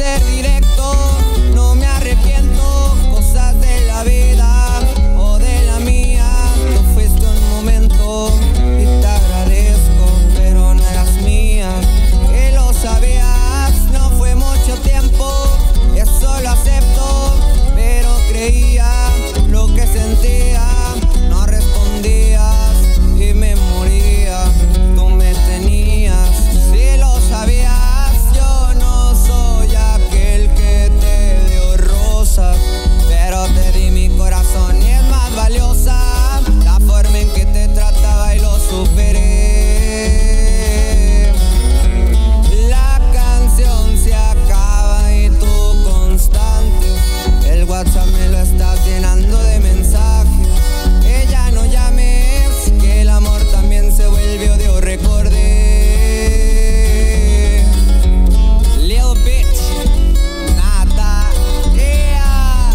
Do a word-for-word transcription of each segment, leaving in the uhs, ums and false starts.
ser directo, no me arrepiento. Cosas de la vida o de la mía. Tú fuiste un momento y te agradezco, pero no eras mía. Que lo sabías, no fue mucho tiempo, eso lo acepto, pero creía lo que sentía. No respondías y me moría. Tú me tenías, si lo sabías. Yo no soy aquel que te dio rosas, pero te di mi corazón y es más valiosa la forma en que te trataba y lo superé. La canción se acaba y tú constante. El WhatsApp me lo estás llenando de mensajes. Ella no llames, que el amor también se vuelve odio, recordé. Little bitch, nada, yeah.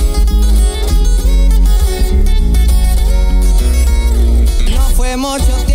No fue mucho tiempo.